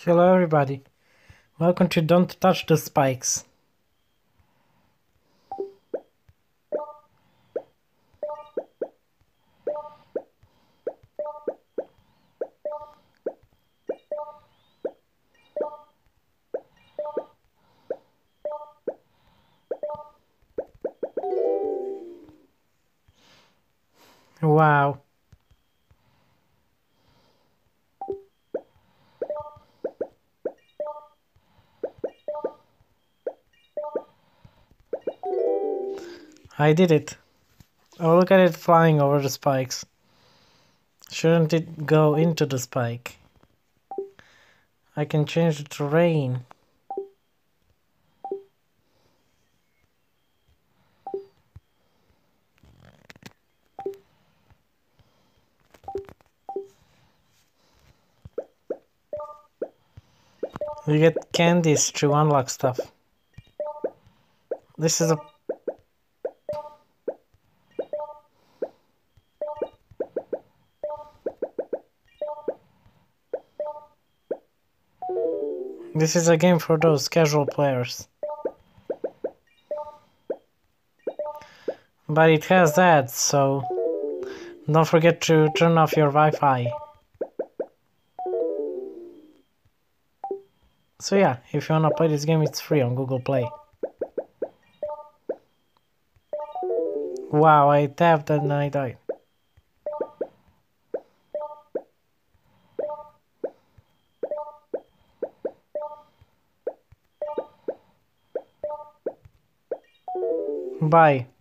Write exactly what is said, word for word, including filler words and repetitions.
Hello everybody, welcome to Don't Touch the Spikes. Wow. I did it. Oh, look at it flying over the spikes. Shouldn't it go into the spike? I can change the terrain. You get candies to unlock stuff. This is a... This is a game for those casual players. But it has ads, so don't forget to turn off your Wi-Fi. So yeah, if you wanna play this game, it's free on Google Play. Wow, I tapped and I died. Bye.